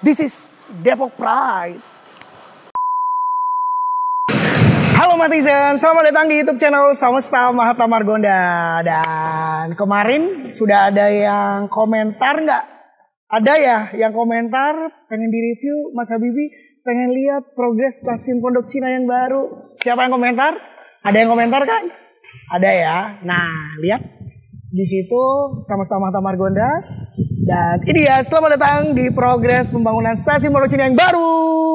This is Depok Pride. Halo Matizen, selamat datang di YouTube channel Samesta Mahatma Margonda. Dan kemarin sudah ada yang komentar nggak? Ada ya yang komentar pengen direview Mas Habibie, pengen lihat progres stasiun Pondok Cina yang baru. Siapa yang komentar? Ada yang komentar kan? Ada ya. Nah lihat di situ Samesta Mahatma Margonda. Dan ini dia, selamat datang di progres pembangunan stasiun Pondok Cina yang baru.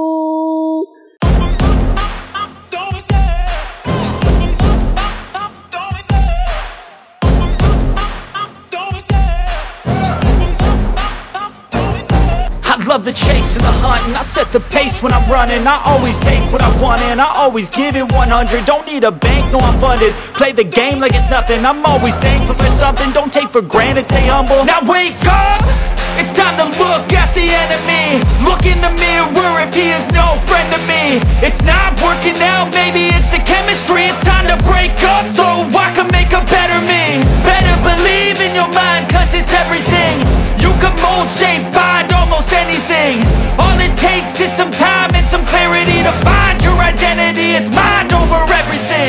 Love the chase and the hunt, and I set the pace when I'm running. I always take what I want and I always give it 100. Don't need a bank, no I'm funded. Play the game like it's nothing. I'm always thankful for something. Don't take for granted, stay humble. Now wake up, it's time to look at the enemy. Look in the mirror if he is no friend to me. It's not working out, maybe it's the chemistry. It's time to break up so I can make a better me. Better believe in your mind, cause it's everything. You can mold, shape, find almost anything. All it takes is some time and some clarity to find your identity. It's mind over everything.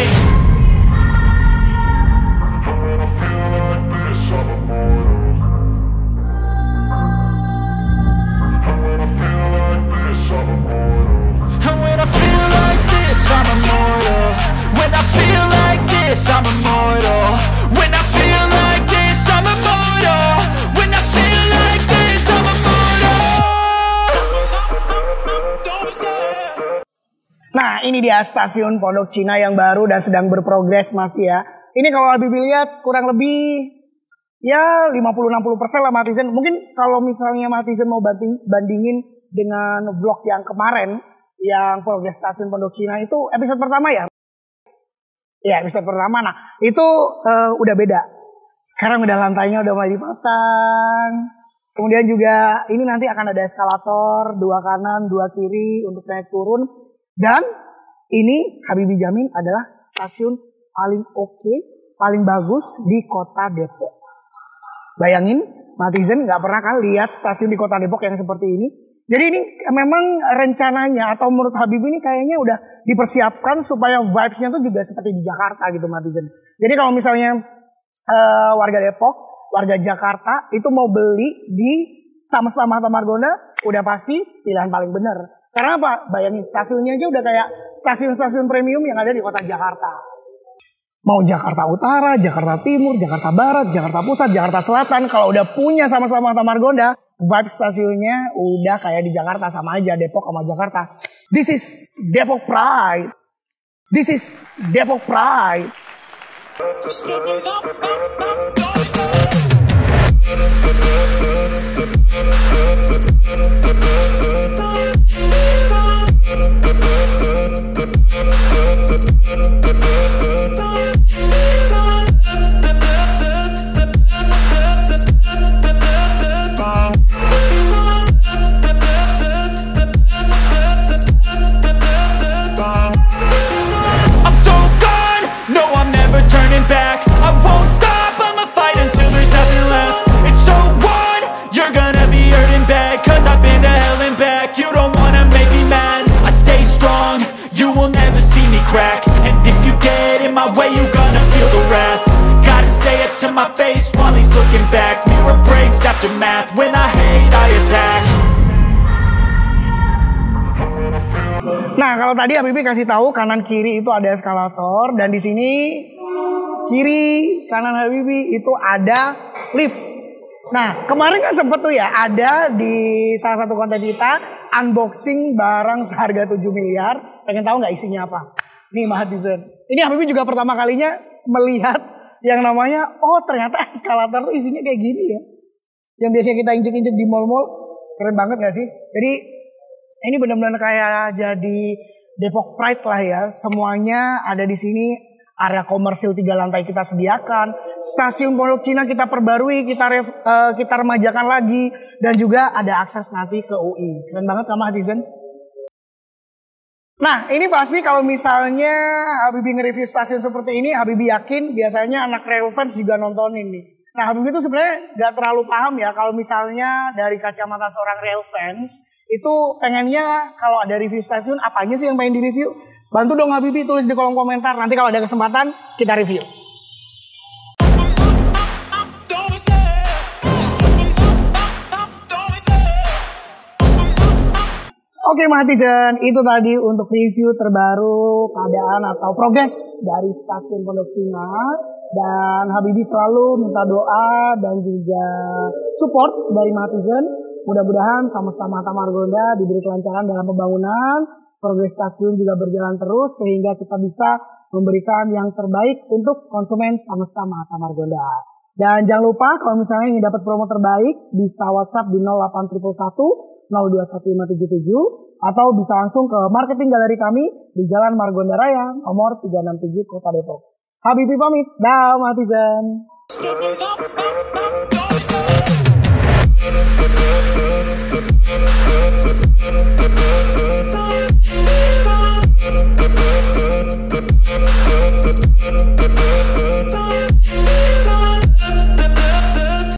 And when I feel like this, I'm immortal. When I feel like this, I'm immortal. When I feel like this, I'm immortal. When I feel like this, I'm immortal. Nah ini dia stasiun Pondok Cina yang baru dan sedang berprogres Mas ya. Ini kalau Habibie lihat kurang lebih ya 50-60% lah Matizen. Mungkin kalau misalnya Matizen mau bandingin dengan vlog yang kemarin yang progres stasiun Pondok Cina itu episode pertama ya. Ya episode pertama. Nah itu udah beda. Sekarang udah lantainya udah mulai dipasang. Kemudian juga ini nanti akan ada eskalator 2 kanan 2 kiri untuk naik turun. Dan ini Habibie jamin adalah stasiun paling oke, paling bagus di kota Depok. Bayangin Matizen nggak pernah kan lihat stasiun di kota Depok yang seperti ini. Jadi ini memang rencananya atau menurut Habibie ini kayaknya udah dipersiapkan supaya vibes-nya tuh juga seperti di Jakarta gitu Matizen. Jadi kalau misalnya warga Depok, warga Jakarta itu mau beli di Samesta Mahatma Margonda udah pasti pilihan paling benar. Karena apa? Bayangin stasiunnya aja udah kayak stasiun-stasiun premium yang ada di kota Jakarta. Mau Jakarta Utara, Jakarta Timur, Jakarta Barat, Jakarta Pusat, Jakarta Selatan. Kalau udah punya sama-sama Mahatma Margonda, vibe stasiunnya udah kayak di Jakarta, sama aja Depok sama Jakarta. This is Depok Pride. This is Depok Pride. Crack. And if you get in my way, you gonna feel the wrath. Gotta say it to my face while he's looking back. Mirror breaks after math. When I hate, I attack. Nah, kalau tadi Habibie kasih tahu kanan kiri itu ada eskalator dan di sini kiri kanan Habibie itu ada lift. Nah, kemarin kan sempet tuh ya ada di salah satu konten kita unboxing barang seharga 7 miliar. Pengen tahu nggak isinya apa? Nih Matizen. Ini Habibie juga pertama kalinya melihat yang namanya, oh ternyata eskalator tuh isinya kayak gini ya. Yang biasanya kita injek-injek di mall-mall. Keren banget gak sih? Jadi ini benar-benar kayak jadi Depok Pride lah ya. Semuanya ada di sini. Area komersil 3 lantai kita sediakan. Stasiun Pondok Cina kita perbarui, kita remajakan lagi. Dan juga ada akses nanti ke UI. Keren banget kan Matizen? Nah ini pasti kalau misalnya Habibie nge-review stasiun seperti ini, Habibie yakin biasanya anak Rail fans juga nontonin nih. Nah, Habib itu sebenarnya nggak terlalu paham ya kalau misalnya dari kacamata seorang real fans itu pengennya kalau ada review stasiun apa aja sih yang pengen direview? Bantu dong Habibie, tulis di kolom komentar. Nanti kalau ada kesempatan kita review. Oke Mahatizen, itu tadi untuk review terbaru keadaan atau progres dari stasiun Pondok Cina. Dan Habibie selalu minta doa dan juga support dari Mahatizen. Mudah-mudahan sama-sama Hatta Margonda diberi kelancaran dalam pembangunan. Progres stasiun juga berjalan terus sehingga kita bisa memberikan yang terbaik untuk konsumen sama-sama Hatta Margonda. Dan jangan lupa kalau misalnya ingin dapat promo terbaik bisa WhatsApp di 08111 021577 atau bisa langsung ke marketing galeri kami di Jalan Margonda Raya nomor 367 Kota Depok. Habibie pamit, dah Mahatizen.